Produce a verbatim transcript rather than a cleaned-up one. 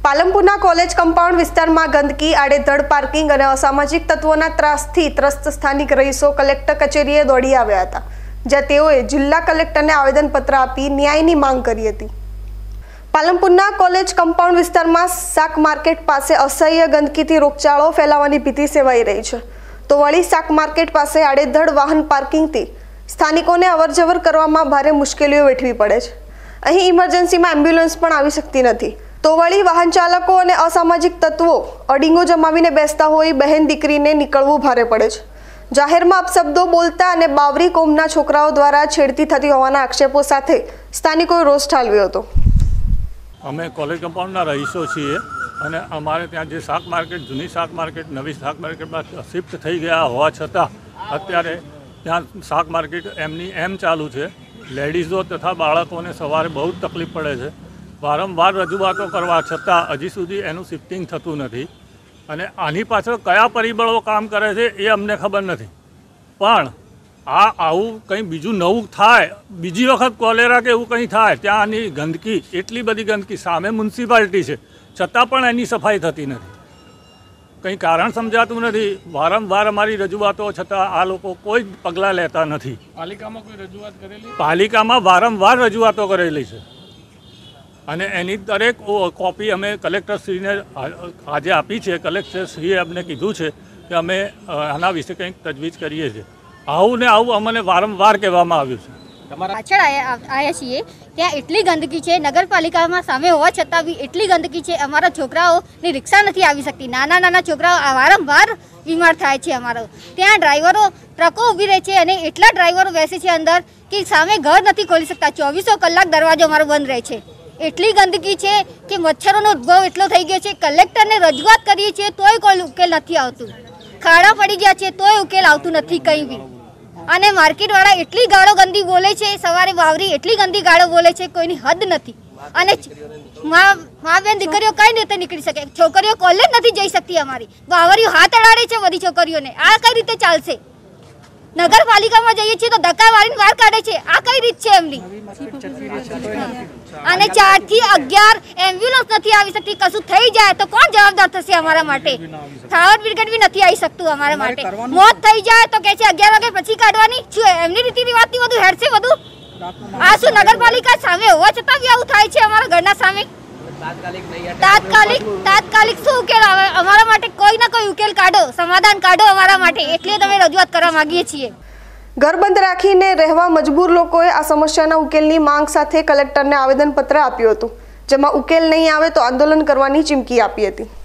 પાલનપુરના college compound વિસ્તારમાં ગંદકી, આડેધડ પાર્કિંગ અને અસામાજિક તત્વોના ત્રાસથી ત્રસ્ત સ્થાનિક રહીશો કલેક્ટર કચેરીએ દોડી આવ્યા હતા, જ્યાં તેઓએ જિલ્લા કલેક્ટરને આવેદનપત્ર આપી ન્યાયની માંગ કરી હતી। પાલનપુરના કોલેજ કમ્પાઉન્ડ વિસ્તારમાં શાક માર્કેટ પાસે અસહ્ય ગંદકીથી રોગચાળો ફેલાવાની ભીતિ સેવાઈ રહી છે, તો વળી શાક માર્કેટ પાસે આડેધડ વાહન પાર્કિંગથી સ્થાનિકોને અવરજવર કરવામાં ભારે મુશ્કેલીઓ વેઠવી પડે છે। અહીં ઇમરજન્સીમાં એમ્બ્યુલન્સ પણ આવી શકતી નથી, તો વળી વાહન ચાલકો અને અસામાજિક તત્વો અડીંગો જમાવીને બેસતા હોય બહેન દીકરીને નીકળવું ભારે પડે છે। જાહેરમાં અપશબ્દો બોલતા અને બાવરી કોમના છોકરાઓ દ્વારા છેડતી થતી હોવાના આક્ષેપો સાથે સ્થાનિકોએ રોષ ઠાલવ્યો હતો। અમે કોલેજ કમ્પાઉન્ડના રહીશો છીએ અને અમારે ત્યાં જે શાક માર્કેટ, જૂની શાક માર્કેટ નવી શાક માર્કેટમાં શિફ્ટ થઈ ગયા હોવા છતાં અત્યારે ત્યાં શાક માર્કેટ એમની એમ ચાલુ છે। લેડીઝો તથા બાળકોને સવારે બહુ જ તકલીફ પડે છે। વારંવાર રજૂઆતો કરવા છતાં હજી સુધી એનું શિફ્ટિંગ થતું નથી અને આની પાછળ કયા પરિબળો કામ કરે છે એ અમને ખબર નથી, પણ આ આવું કંઈ બીજું નવું થાય, બીજી વખત કોલેરા કે એવું કંઈ થાય, ત્યાં આની ગંદકી, એટલી બધી ગંદકી, સામે મ્યુનિસિપાલિટી છે છતાં પણ એની સફાઈ થતી નથી, કંઈ કારણ સમજાતું નથી। વારંવાર અમારી રજૂઆતો છતાં આ લોકો કોઈ જ પગલાં લેતા નથી। પાલિકામાં કોઈ રજૂઆત કરેલી? પાલિકામાં વારંવાર રજૂઆતો કરેલી છે અને એની દરેક કોપી અમે કલેક્ટરશ્રીને આજે આપી છે। કલેક્ટરશ્રીએ અમને કીધું છે કે અમે આના વિશે કંઈક તજવીજ કરીએ છીએ। આવું ને આવું અમને વારંવાર કહેવામાં આવ્યું છે। પાછળ આવ્યા છીએ ત્યાં એટલી ગંદકી છે, નગરપાલિકામાં સામે હોવા છતાં બી એટલી ગંદકી છે। અમારા છોકરાઓની રિક્ષા નથી આવી શકતી, નાના નાના છોકરાઓ વારંવાર બીમાર થાય છે। અમારો ત્યાં ડ્રાઈવરો ટ્રકો ઊભી રહે છે અને એટલા ડ્રાઈવરો બેસે છે અંદર કે સામે ઘર નથી ખોલી શકતા, ચોવીસો કલાક દરવાજો અમારો બંધ રહે છે। એટલી ગંદકી છે કે મચ્છરોનો ઉદ્ભવ એટલો થઈ ગયો છે। કલેક્ટરને રજૂઆત કરીએ છીએ તોય કોઈ ઉકેલ નથી આવતું, ખાડા પડી ગયા છે તોય ઉકેલ આવતું નથી કંઈ બી। અને માર્કેટવાળા એટલી ગાળો ગંદી બોલે છે, સવારે વાવરી એટલી ગંદી ગાળો બોલે છે, કોઈની હદ નથી। અને મા બેન દીકરીઓ કઈ રીતે નીકળી શકે? છોકરીઓ કોલેજ નથી જઈ શકતી, અમારી વાવરીઓ હાથ અડાડે છે બધી છોકરીઓને। આ કઈ રીતે ચાલશે? નગરપાલિકામાં જઈએ છીએ તો ધક્કા મારીને બહાર કાઢે છે, આ કઈ રીત છે એમની? અને ચાર થી અગિયાર એમ્બ્યુલન્સ નથી આવી શકતી, કશું થઈ જાય તો કોણ જવાબદાર થશે અમારા માટે? ફાયર બ્રિગેડ બી નથી આવી શકતું અમારા માટે। મોત થઈ જાય તો કે છે અગિયાર વાગે પછી કાઢવાની, શું એમની રીતિ રિવાજથી બધું હેડશે બધું? આ શું નગરપાલિકા સામે હોવા છતાં બી આવું થાય છે અમારા ઘરના સામે? તાત્કાલિક તાત્કાલિક શું ઉકેલ આવે અમારા માટે? કોઈ ના કોઈ ઉકેલ કાઢો, સમાધાન કાઢો અમારા માટે, એટલે તમે રજૂઆત કરવા માંગીએ છીએ। ઘર બંધ રાખીને રહેવા મજબૂર લોકોએ આ સમસ્યાના ઉકેલની માંગ સાથે કલેક્ટરને આવેદનપત્ર આપ્યું હતું, જેમાં ઉકેલ નહીં આવે તો આંદોલન કરવાની ચીમકી આપી હતી।